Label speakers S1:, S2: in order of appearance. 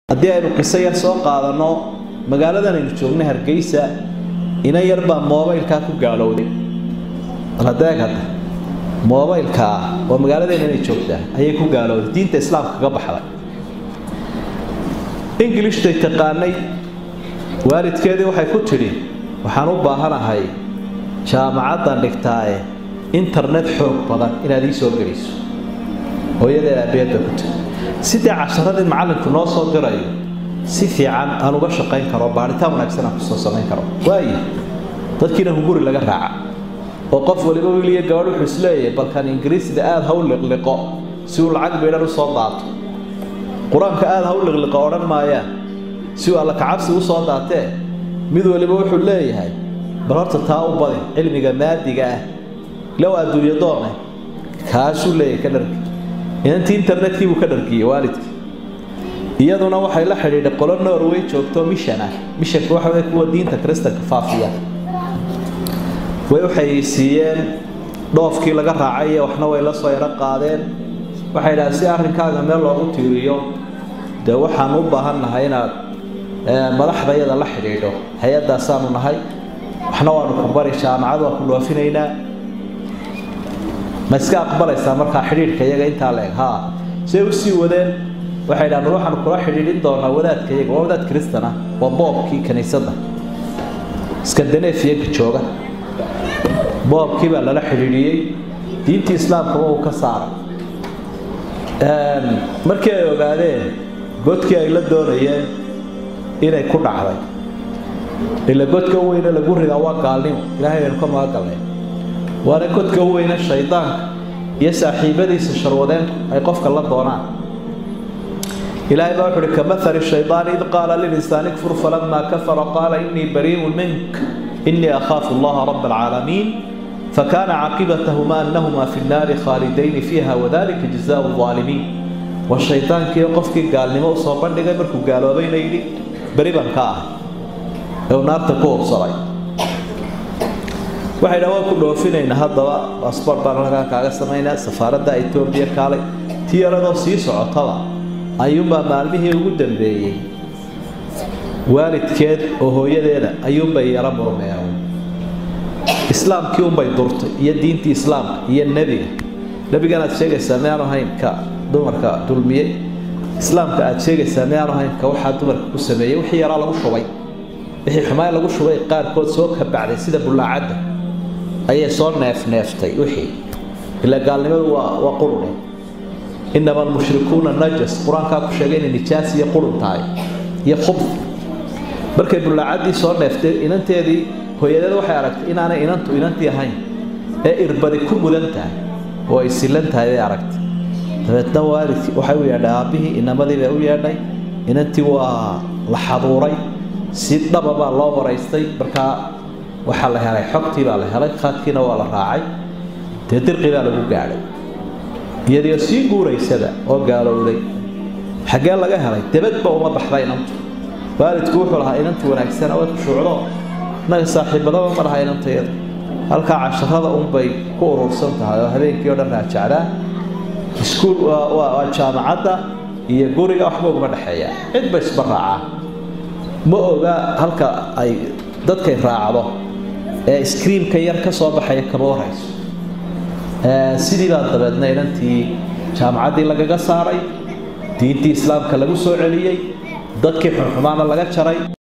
S1: haddii aynu qiso yar soo qaadano magaaladan aynu joogno Hargeysa ina yar baa moobilka ku gaalowday radeegada moobilka oo magaaladan ay joogtaa ayay ku gaalowday diinta islaamka kaga baxday English tay taqaanay waalidkeedii waxay ku tiri waxaan u baahanahay jaamacadda dhigtaaye internet xoog badan inaad ii soo geliso hooyada abeeda ku tiri sidii casharadii macalinku noo soo dirayo si fiican aan uga shaqeyn karo baaritaan wanaagsan aan ku soo sameyn karo waayi dadkiina hunguri laga raaca oo qof waliba wiiliga gabadh wuxuu isleeyahay balkan ingiriisida aad hawl liqliqo si uu lacag beeran u soo daato quraanka aad hawl liqliqo oran maaya si uu alla ka cabsi u soo daatee mid waliba wuxuu leeyahay bararta taa u badan cilmiga maadiga ah law adduunyo doonay kaashu leeyahay ka dharki inta internetkii uu ka dharkiyay waalidkii iyaduna waxay la xiriiray qolo Norway joogto mission waxa ay kuwa diinta Kristaanka faafiya way waxay siiyeen dhoofkii laga raacay waxna way la soo yara qaadeen waxay dhahay si arrinkaaga meel loogu tiiriyo de waxaan u baahanahay inaad madaxdayada la xiriiro hay'adaas aanu nahay waxna waanu ku bari jaamacad waa ku dhoofineynaa ma iska aqbalaysaa markaa xiriirka iyaga intaa leeg ha say u sii wadeen waxay dhahaan waxaan kula xiriirin doonaa wadaadka iyaga waa wadaad Kristaan ah waa boobkii kaniisadda Scandinavia jooga boobkii baa lala xiriiriyay diinta islaamka oo ka saaray markii ay ogaadeen godkii ay la doonayeen inay ku dhacday ila godka weyn lagu ridaa waa gaalnimo ilaahay aan ka maagalnay waana godka weyn shaydaanka iyo saaxiibadiisa sharwadeen ay qofka la doonaan إلهي بأحر كمثل الشيطان إذ قال للإنسان اكفر فلما كفر قال إني بريء منك إني أخاف الله رب العالمين فكان عاقبتهما أنهما في النار خالدين فيها وذلك جزاء الظالمين والشيطان كي يقف كي قال لما أصابن لغا مركو قالوا بين أيدي بريبا كاه أو نار تكوب صراي waxay dhawa ku dhoofinayna hadaba passport baan kaaga sameeyna safaaradda Ethiopia kale tiyarado sii socotaba ayuba maalmihii ugu dambeeyay waalidkeed oo hooyadeeda ayuba yara murmeeyo islaamkii u bay durtay iyo diintii islaamka iyo nabiga aad sheegaysaa meelo haynka dumarka dulmiyay islaamka aad sheegaysaa meelo haynka waxa dumarka ku sameeyay wixii yara lagu shubay wixii xumaay lagu shubay qaar kood soo ka bacday sida bulaacada ayay soo neeftay wixii ila gaalnimadu waa qurun إنما المشركون النجس قرآن كاكو شاقين النجاس يقولون تاي يخبط بركي بلعادي صور نفتر إن أنت هذه هو يدد وحي عرقت إن أنا إن أنت يهين إربادي كل مدنتاي هو يسلنتاي يدي عرقت تبتنوى وحيو يدعى به إنما ذي بأو يدعي إن أنت لحضوري سيد بابا الله ورئيستي بركا وحالها علي حقتي بالله علي خاتكينا وعلى راعي تدرقي بالله قاعدي iyadoo sii guureysada oo gaalowday xagee laga helay dabadba uma baxday inantu waalidku wuxuu lahaa inantu wanaagsan oo shuucdo naga saaxiibadaba ma laha inanteeda halka casharada bay ku urursan tahay oo habeenkii oo dhan raajacda iskuul waa jaamacadda iyo guriga waxba uga dhaxeeya cid bay isbaraaca ma oga halka ay dadkay raacdo ee screen-ka yar ka soo baxay kama warayso sidii baa dabeedna inantii jaamacaddii lagaga saaray diintii islaamka lagu soo celiyay dadkii xumaana laga jaray